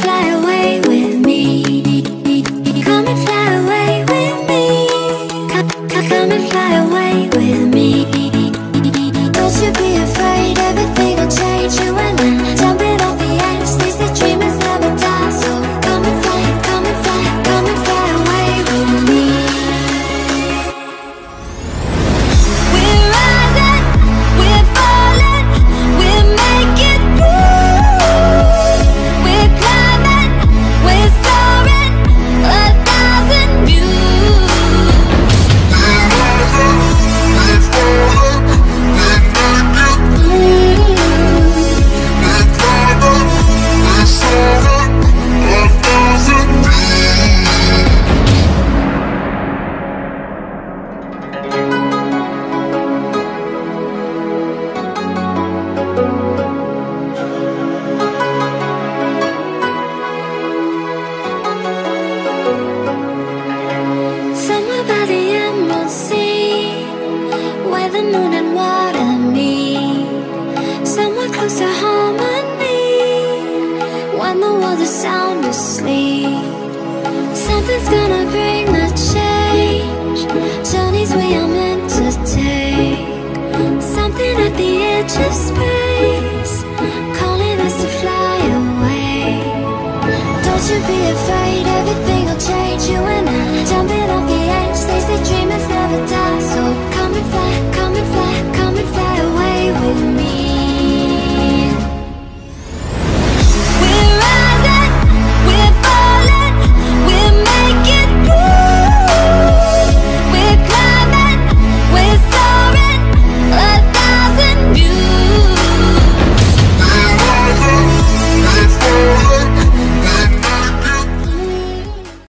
fly away with me. Come and fly away with me. Come and fly away with me. Don't you be afraid, everything will change. You and I, jumping off the edge. They say dreamers never die, so come and fly, come and fly, come and fly away with me. We're rising, we're falling, we're making through. We're climbing, we're soaring, 1,000 views. Somewhere by the Emerald Sea, where the moon and water meet. Somewhere close to harmony, when the world is sound asleep. Something's gonna bring the change, journeys we are meant to take. Something at the edge of space, calling us to fly away. Don't you be afraid, everything will change. You and I, jumping off the edge. They say dreamers never die, so come and fly.